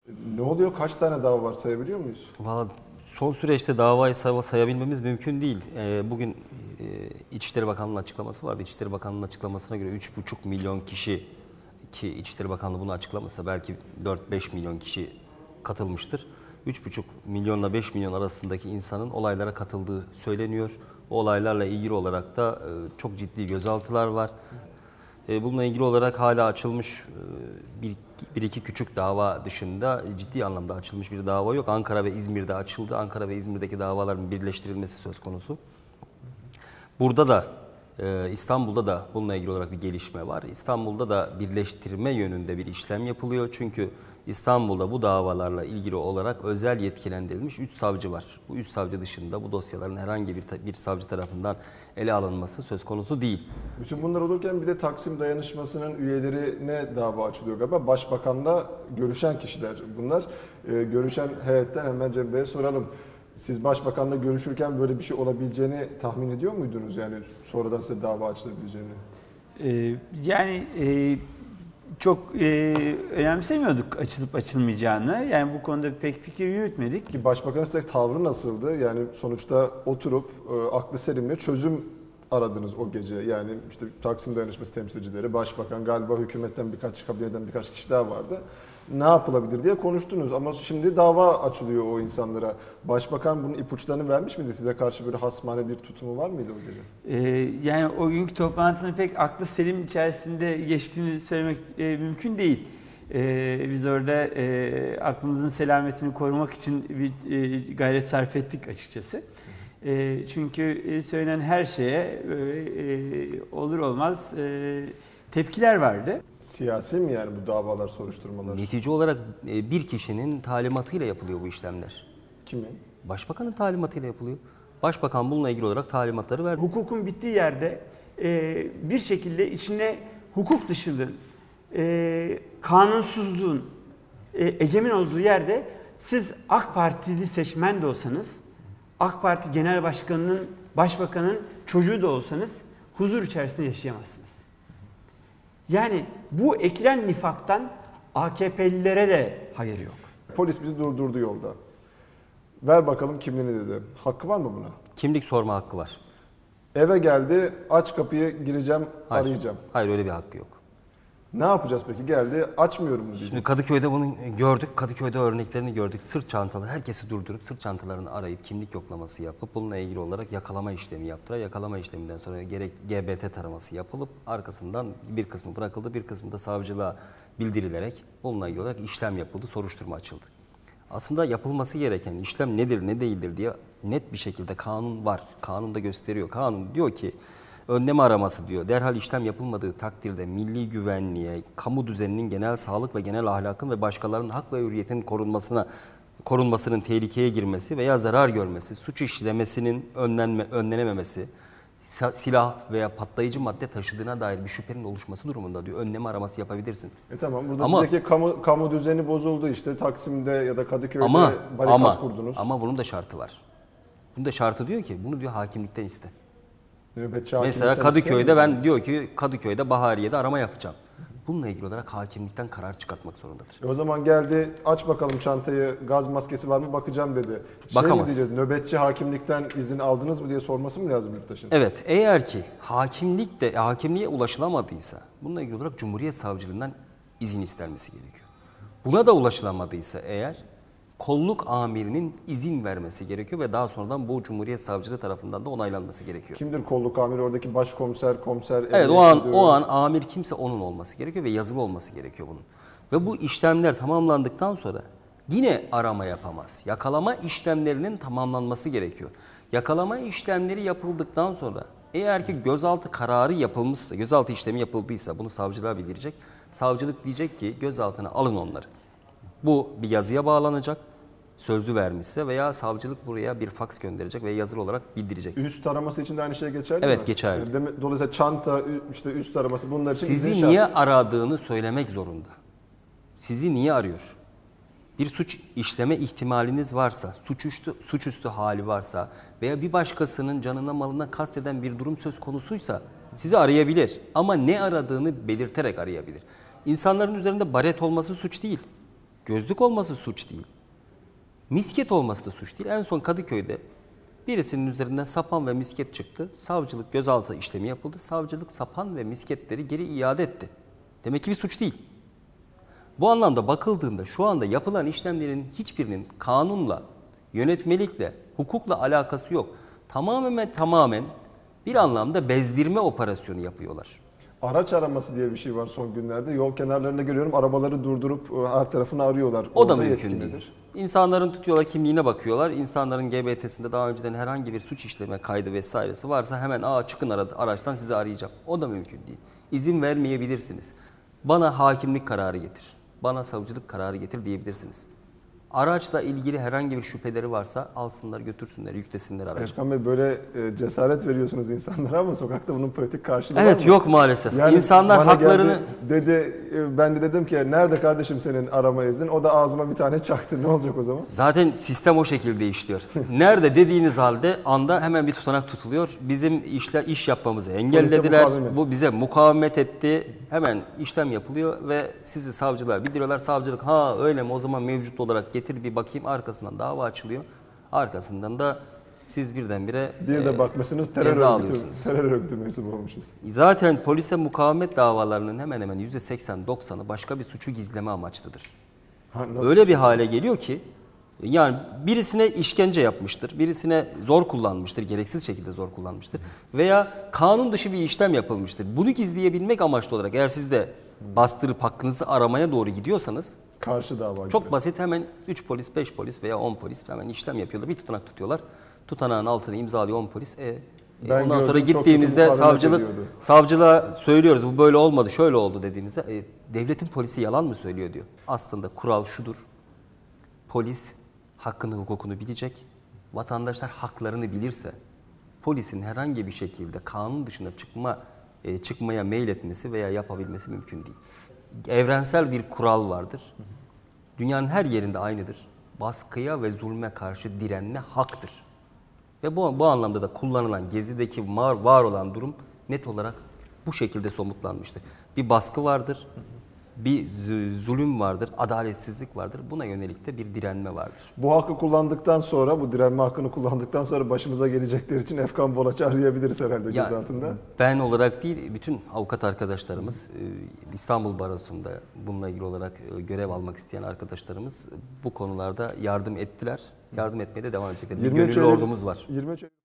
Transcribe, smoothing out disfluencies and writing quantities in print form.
Ne oluyor? Kaç tane dava var sayabiliyor muyuz? Valla son süreçte davayı sayabilmemiz mümkün değil. Bugün İçişleri Bakanlığı'nın açıklaması vardı. İçişleri Bakanlığı'nın açıklamasına göre 3,5 milyon kişi, ki İçişleri Bakanlığı bunu açıklamışsa belki 4-5 milyon kişi katılmıştır. 3,5 milyonla 5 milyon arasındaki insanın olaylara katıldığı söyleniyor. O olaylarla ilgili olarak da çok ciddi gözaltılar var. Bununla ilgili olarak hala açılmış bir iki küçük dava dışında ciddi anlamda açılmış bir dava yok. Ankara ve İzmir'de açıldı. Ankara ve İzmir'deki davaların birleştirilmesi söz konusu. Burada da İstanbul'da da bununla ilgili olarak bir gelişme var. İstanbul'da da birleştirme yönünde bir işlem yapılıyor. Çünkü İstanbul'da bu davalarla ilgili olarak özel yetkilendirilmiş 3 savcı var. Bu 3 savcı dışında bu dosyaların herhangi bir savcı tarafından ele alınması söz konusu değil. Bütün bunlar olurken bir de Taksim Dayanışması'nın üyelerine dava açılıyor galiba. Başbakanla görüşen kişiler bunlar. Görüşen heyetten hemen Cem Bey'e soralım. Siz Başbakanla görüşürken böyle bir şey olabileceğini tahmin ediyor muydunuz? Yani sonradan size dava açılabileceğini. Yani çok önemsemiyorduk açılıp açılmayacağını. Yani bu konuda pek fikir yürütmedik. Ki Başbakanın size tavrı nasıldı? Yani sonuçta oturup aklı selimle çözüm aradınız o gece. Yani işte Taksim Dayanışması temsilcileri, Başbakan, galiba hükümetten kabineden birkaç kişi daha vardı. Ne yapılabilir diye konuştunuz ama şimdi dava açılıyor o insanlara. Başbakan bunun ipuçlarını vermiş miydi? Size karşı böyle hasmane bir tutumu var mıydı o gece? Yani o günkü toplantının pek aklı selim içerisinde geçtiğini söylemek mümkün değil. Biz orada aklımızın selametini korumak için bir gayret sarf ettik açıkçası. Çünkü söylenen her şeye olur olmaz tepkiler vardı. Siyasi mi yani bu davalar, soruşturmalar? Netice olarak bir kişinin talimatıyla yapılıyor bu işlemler. Kimin? Başbakanın talimatıyla yapılıyor. Başbakan bununla ilgili olarak talimatları verdi. Hukukun bittiği yerde bir şekilde içine hukuk dışılığın, kanunsuzluğun egemen olduğu yerde siz AK Partili seçmen de olsanız, AK Parti Genel Başkanı'nın, Başbakan'ın çocuğu da olsanız huzur içerisinde yaşayamazsınız. Yani bu ekilen nifaktan AKP'lilere de hayır yok. Polis bizi durdurdu yolda. Ver bakalım kimliğini dedi. Hakkı var mı buna? Kimlik sorma hakkı var. Eve geldi, aç kapıyı, gireceğim, Hayır. arayacağım. Hayır, öyle bir hakkı yok. Ne yapacağız peki? Geldi, açmıyorum mu diyeceğiz? Şimdi Kadıköy'de bunu gördük. Kadıköy'de örneklerini gördük. Sırt çantalı, herkesi durdurup sırt çantalarını arayıp kimlik yoklaması yapıp bununla ilgili olarak yakalama işlemi yaptılar. Yakalama işleminden sonra gerek GBT taraması yapılıp arkasından bir kısmı bırakıldı, bir kısmı da savcılığa bildirilerek bununla ilgili olarak işlem yapıldı, soruşturma açıldı. Aslında yapılması gereken işlem nedir, ne değildir diye net bir şekilde kanun var. Kanun da gösteriyor. Kanun diyor ki önlem araması diyor. Derhal işlem yapılmadığı takdirde milli güvenliğe, kamu düzeninin, genel sağlık ve genel ahlakın ve başkalarının hak ve hürriyetinin korunmasının tehlikeye girmesi veya zarar görmesi, suç işlemesinin önlenememesi, silah veya patlayıcı madde taşıdığına dair bir şüphenin oluşması durumunda diyor. Önlem araması yapabilirsin. Tamam, burada Ama, diyecek ki kamu düzeni bozuldu, işte Taksim'de ya da Kadıköy'de barikat kurdunuz. Ama bunun da şartı var. Bunun da şartı diyor ki bunu diyor hakimlikten iste. Mesela Kadıköy'de ben diyor ki Kadıköy'de Bahariye'de arama yapacağım. Bununla ilgili olarak hakimlikten karar çıkartmak zorundadır. O zaman geldi, aç bakalım çantayı, gaz maskesi var mı bakacağım dedi. Bakamaz. Mi diyeceğiz, nöbetçi hakimlikten izin aldınız mı diye sorması mı lazım yurttaşın? Evet, eğer ki hakimliğe ulaşılamadıysa bununla ilgili olarak Cumhuriyet Savcılığından izin istenmesi gerekiyor. Buna da ulaşılamadıysa eğer kolluk amirinin izin vermesi gerekiyor ve daha sonradan bu Cumhuriyet Savcılığı tarafından da onaylanması gerekiyor. Kimdir kolluk amiri? Oradaki başkomiser, komiser? Evet, o an amir kimse onun olması gerekiyor ve yazılı olması gerekiyor bunun. Ve bu işlemler tamamlandıktan sonra yine arama yapamaz. Yakalama işlemlerinin tamamlanması gerekiyor. Yakalama işlemleri yapıldıktan sonra eğer ki gözaltı kararı yapılmışsa, gözaltı işlemi yapıldıysa bunu savcılığa bildirecek. Savcılık diyecek ki gözaltına alın onları. Bu bir yazıya bağlanacak, sözlü vermişse veya savcılık buraya bir faks gönderecek ve yazılı olarak bildirecek. Üst araması için de aynı şey geçerli mi? Evet, geçerli. Yani dolayısıyla çanta, işte üst araması bunlar için sizi izin niye şart. aradığını söylemek zorunda. Sizi niye arıyor? Bir suç işleme ihtimaliniz varsa, suçüstü hali varsa veya bir başkasının canına malına kasteden bir durum söz konusuysa sizi arayabilir. Ama ne aradığını belirterek arayabilir. İnsanların üzerinde baret olması suç değil. Gözlük olması suç değil. Misket olması da suç değil. En son Kadıköy'de birisinin üzerinden sapan ve misket çıktı. Savcılık gözaltı işlemi yapıldı. Savcılık sapan ve misketleri geri iade etti. Demek ki bir suç değil. Bu anlamda bakıldığında şu anda yapılan işlemlerin hiçbirinin kanunla, yönetmelikle, hukukla alakası yok. Tamamen bir anlamda bezdirme operasyonu yapıyorlar. Araç araması diye bir şey var son günlerde. Yol kenarlarında görüyorum, arabaları durdurup her tarafını arıyorlar. O da Orada mümkün yetki değil. nedir? İnsanların tutuyorlar, kimliğine bakıyorlar. İnsanların GBT'sinde daha önceden herhangi bir suç işleme kaydı vesairesi varsa hemen çıkın araçtan sizi arayacağım. O da mümkün değil. İzin vermeyebilirsiniz. Bana hakimlik kararı getir, bana savcılık kararı getir diyebilirsiniz. Araçla ilgili herhangi bir şüpheleri varsa alsınlar, götürsünler, yüklesinler aracı. Erkan Bey, böyle cesaret veriyorsunuz insanlara ama sokakta bunun pratik karşılığı var Evet, mı? yok maalesef. Yani İnsanlar bana haklarını... geldi, dedi, ben de dedim ki nerede kardeşim senin arama iznin? O da ağzıma bir tane çaktı. Ne olacak o zaman? Zaten sistem o şekilde işliyor. Nerede dediğiniz anda hemen bir tutanak tutuluyor. Bizim iş yapmamızı engellediler. mukavemet. Bu bize mukavemet etti. Hemen işlem yapılıyor ve sizi savcılığa bildiriyorlar. Savcılık öyle mi, o zaman mevcut olarak getir bir bakayım, arkasından dava açılıyor. Arkasından da siz birdenbire Bir de bakmışsınız ceza alıyorsunuz. terör örgütü mensubu olmuşuz. Zaten polise mukavemet davalarının hemen hemen %80-90'ı başka bir suçu gizleme amaçlıdır. Öyle bir hale geliyor ki yani birisine işkence yapmıştır, birisine zor kullanmıştır, gereksiz şekilde zor kullanmıştır veya kanun dışı bir işlem yapılmıştır. Bunu gizleyebilmek amaçlı olarak eğer siz de bastırıp hakkınızı aramaya doğru gidiyorsanız Karşı dava çok gibi. basit, hemen 3 polis, 5 polis veya 10 polis hemen işlem yapıyorlar. Bir tutanak tutuyorlar. Tutanağın altını imzalıyor 10 polis. Ben Ondan sonra gördüm, çok gittiğimizde kötü mukavemet ediyordu. savcılığa söylüyoruz bu böyle olmadı, şöyle oldu dediğimizde devletin polisi yalan mı söylüyor diyor. Aslında kural şudur. Polis hakkını, hukukunu bilecek. Vatandaşlar haklarını bilirse polisin herhangi bir şekilde kanun dışına çıkmaya meyletmesi veya yapabilmesi mümkün değil. Evrensel bir kural vardır. Dünyanın her yerinde aynıdır. Baskıya ve zulme karşı direnme haktır. Ve bu anlamda da kullanılan Gezi'deki var olan durum net olarak bu şekilde somutlanmıştır. Bir baskı vardır, bir zulüm vardır, adaletsizlik vardır. Buna yönelik de bir direnme vardır. Bu hakkı kullandıktan sonra, bu direnme hakkını kullandıktan sonra başımıza gelecekler için Efkan Bolaç'ı arayabiliriz herhalde Ya, gözaltında. ben olarak değil, bütün avukat arkadaşlarımız, İstanbul Barosu'nda bununla ilgili olarak görev almak isteyen arkadaşlarımız bu konularda yardım ettiler. Yardım etmeye de devam edecekler. Bir gönüllü ordumuz var. 23